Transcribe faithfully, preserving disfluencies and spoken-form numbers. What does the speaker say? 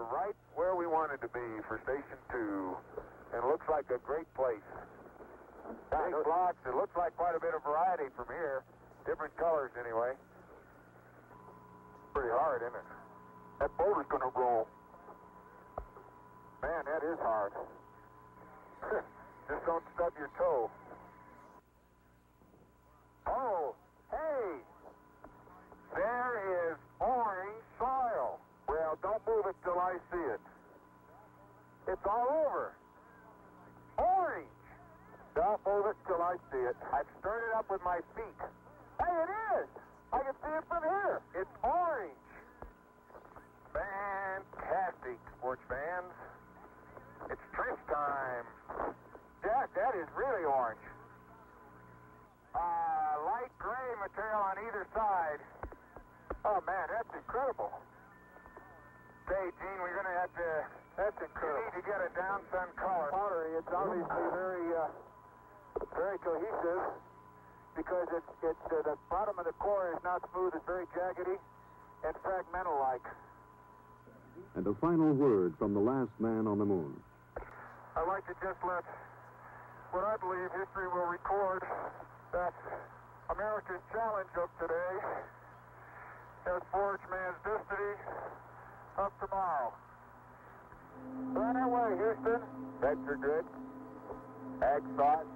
we're right where we wanted to be for Station two. And it looks like a great place. Big blocks. It looks like quite a bit of variety from here. Different colors, anyway. Pretty hard, isn't it? That boulder's going to roll. Man, that is hard. Just don't stub your toe. Oh, hey! There is orange soil. Well, don't move it till I see it. It's all over. Orange! Don't move it till I see it. I've stirred it up with my feet. Hey, it is! I can see it from here. It's orange. Fantastic, sports fans. It's trench time. Jack, that is really orange. Uh, light gray material on either side. Oh, man, that's incredible. Say, Gene, we're going to have to... That's incredible. You need to get a down sun color. Powdery, it's obviously very, uh, very cohesive because it's, it's uh, the bottom of the core is not smooth. It's very jaggedy and fragmental-like. And a final word from the last man on the moon. I'd like to just let what I believe history will record that America's challenge of today has forged man's destiny of tomorrow. Right away, Houston. Bets are good. Ag thought.